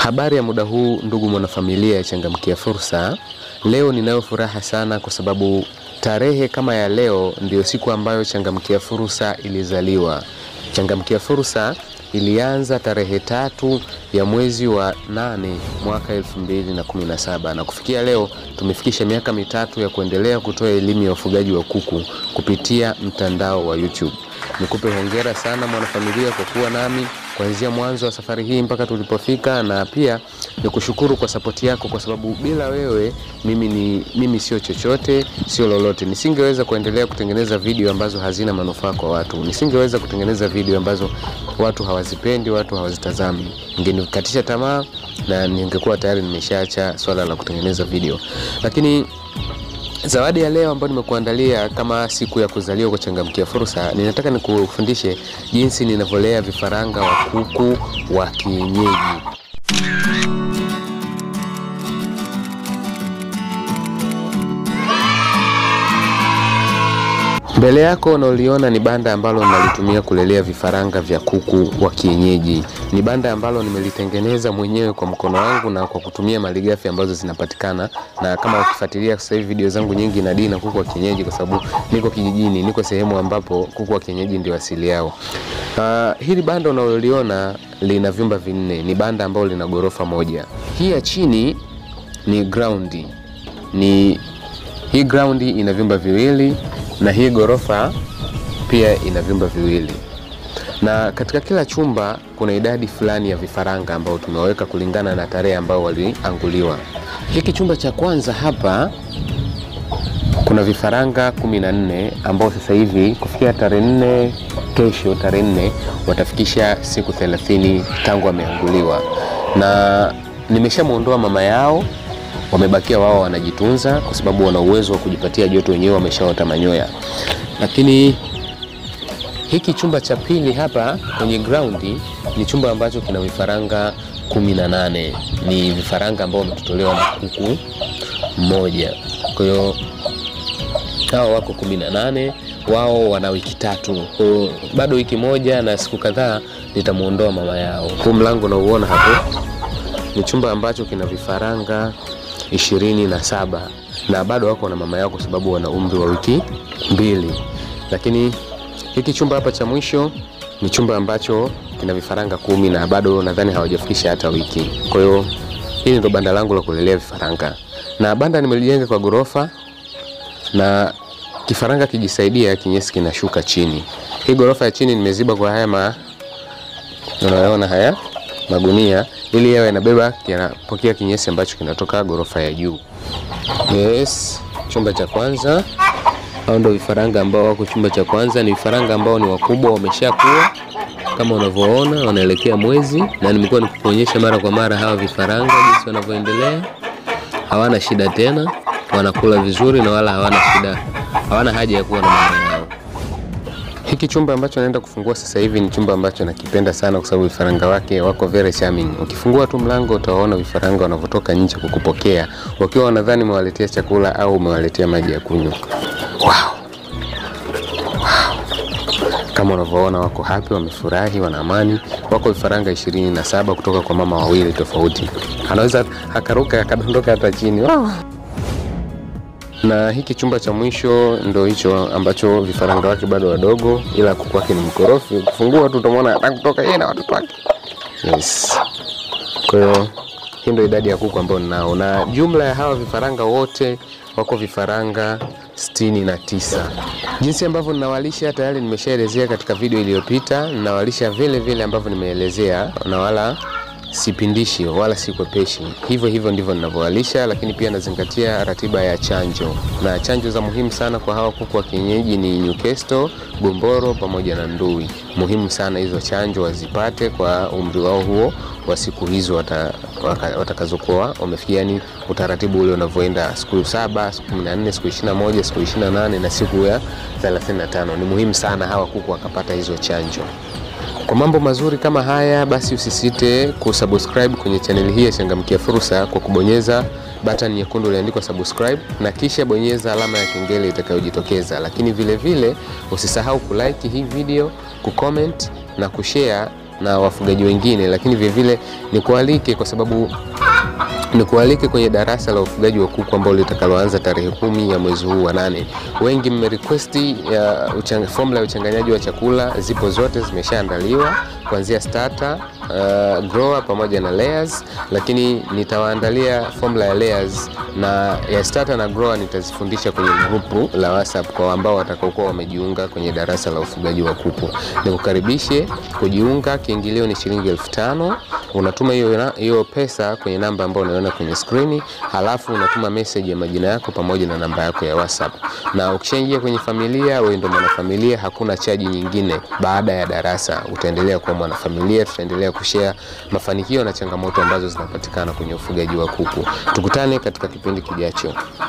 Habari ya muda huu ndugu mwanafamilia ya Changamkia Fursa. Leo ninayo furaha sana kwa sababu tarehe kama ya leo ndio siku ambayo Changamkia Fursa ilizaliwa. Changamkia Fursa ilianza tarehe 3 ya mwezi wa 8 mwaka 2017 na kufikia leo tumefikisha miaka 3 ya kuendelea kutoa elimu ya ufugaji wa kuku kupitia mtandao wa YouTube. Nikupe hongera sana mwanafamilia kwa kuwa nami kuanzia mwanzo wa safari hii mpaka tulipofika, na pia nikushukuru kwa support yako, kwa sababu bila wewe mimi sio chochote, sio lolote. Nisingeweza kuendelea kutengeneza video ambazo hazina manufaa kwa watu. Nisingeweza kutengeneza video ambazo watu hawazipendi, watu hawazitazami. Ningenikatisha tamaa na ningekuwa tayari nimeshaacha swala la kutengeneza video. Lakini zawadi ya leo ambayo nimekuandalia kama siku ya kuzaliwa kwa Changamkia Fursa, ninataka nikufundishe jinsi ninavyolea vifaranga wa kuku wa kienyeji. Mbele yako unaoliona ni banda ambalo nalitumia kulelea vifaranga vya kuku wa kienyeji. Ni banda ambalo nimelitengeneza mwenyewe kwa mkono wangu na kwa kutumia malighafi ambazo zinapatikana. Na kama ukifuatilia sasa hivi video zangu nyingi na dini na kuku wa kienyeji, kwa sababu niko kijijini, niko sehemu ambapo kuku wa kienyeji ndio asili yao. Hili banda unaloliona lina vyumba 4. Ni banda ambalo lina ghorofa moja. Hii ya chini ni ground. Hii ground ina vyumba 2 na hii ghorofa pia ina vyumba 2. Na katika kila chumba kuna idadi fulani ya vifaranga ambao tumeweka kulingana na tarehe ambao walianguliwa. Hiki chumba cha kwanza hapa kuna vifaranga 14 ambao sasa hivi kufikia tarehe 4, kesho tarehe 4 watafikisha siku 30 tangu wameanguliwa. Na nimeshamuondoa mama yao, wamebakia wao wanajitunza kwa sababu wana uwezo wa kujipatia joto wenyewe, wameshaota manyoya. Lakini hiki chumba cha pili hapa kwenye ground ni chumba ambacho kina vifaranga 18. Ni vifaranga ambao wametotolewa na kuku mmoja. Kwa hiyo hao wako 18, wao wana wiki 3. Kwa bado wiki moja na siku kadhaa nitamuondoa mama yao. Huu mlango unaoona hapo ni chumba ambacho kina vifaranga 27 na bado wako na mama yao kwa sababu wana umri wa wiki 2. Lakini hiki chumba hapa cha mwisho ni chumba ambacho kina vifaranga 10 na bado nadhani hawajafikisha hata wiki. Kwa hiyo hili ndio banda langu la kulelea vifaranga. Na banda nimelijenga kwa ghorofa, na kifaranga kijisaidia kinyesi kinashuka chini. Hii ghorofa ya chini nimeziba kwa haya unaona haya magunia ili yawe yanabeba yanapokea kinyesi ambacho kinatoka ghorofa ya juu. Yes, chumba cha kwanza. Hao ndio vifaranga ambao wako chumba cha kwanza. Ni vifaranga ambao ni wakubwa, wameshakuwa kama unavyoona, wanaelekea mwezi, na nimekuwa nikikuonyesha mara kwa mara hawa vifaranga jinsi wanavyoendelea. Hawana shida tena, wanakula vizuri na wala hawana haja ya kuwa na mama yao. Hiki chumba ambacho naenda kufungua sasa hivi ni chumba ambacho nakipenda sana kwa sababu vifaranga wake wako very charming. Ukifungua tu mlango utaona vifaranga wanavotoka nje kukupokea wakiwa wanadhani umewaletea chakula au umewaletea maji ya kunywa. Wow. Kama unavyoona wako happy, wamefurahi, wana amani. Wako vifaranga 27 kutoka kwa mama wawili tofauti. Anaweza akaruka akadondoka hata chini. Wow. Na hiki chumba cha mwisho ndo hicho ambacho vifaranga wake bado wadogo, ila kuku wake ni mkorofi. Ukifungua tu utamwona anataka kutoka yeye na watoto wake. Yes. Kwa hiyo hii ndio idadi ya kuku ambao ninao, na jumla ya hawa vifaranga wote wako vifaranga 69. Jinsi ambavyo ninawalisha tayari nimeshaelezea katika video iliyopita. Ninawalisha vile vile ambavyo nimeelezea, na wala sipindishi wala sikwepeshi. Hivyo ndivyo ninavyowalisha. Lakini pia nazingatia ratiba ya chanjo, na chanjo za muhimu sana kwa hawa kuku wa kienyeji ni Newcastle, Gomboro pamoja na Ndui. Muhimu sana hizo chanjo wazipate kwa umri wao huo wa siku hizo watakazokuwa wamefikia, yani utaratibu ule unavyoenda siku 7, siku 14, siku 21, siku 28 na siku ya 35. Ni muhimu sana hawa kuku wakapata hizo chanjo. Kwa mambo mazuri kama haya, basi usisite kusubscribe kwenye channel hii ya Changamkia Fursa kwa kubonyeza button nyekundu iliyoandikwa subscribe, na kisha bonyeza alama ya kengele itakayojitokeza. Lakini vile vile usisahau kulike hii video, kucomment na kushare na wafugaji wengine, lakini vile vile nikualike kwa sababu nikualike kwenye darasa la ufugaji wa kuku ambao litakaloanza tarehe 10 ya mwezi huu wa 8. Wengi mmerequest formula ya uchanganyaji wa chakula, zipo zote zimeshaandaliwa kuanzia starter, grower pamoja na layers, lakini nitawaandalia formula ya layers na ya starter na grower nitazifundisha kwenye grupu la WhatsApp kwa ambao watakaokuwa wamejiunga kwenye darasa la ufugaji wa kuku. Nikukaribishe kujiunga, kiingilio ni shilingi 1500. Unatuma hiyo pesa kwenye namba ambayo unaona kwenye screen, halafu unatuma message ya majina yako pamoja na namba yako ya WhatsApp. Na ukishaingia kwenye familia, wewe ndio mwanafamilia, hakuna chaji nyingine baada ya darasa. Utaendelea kuwa mwanafamilia, tutaendelea kushare mafanikio na changamoto ambazo zinapatikana kwenye ufugaji wa kuku. Tukutane katika kipindi kijacho.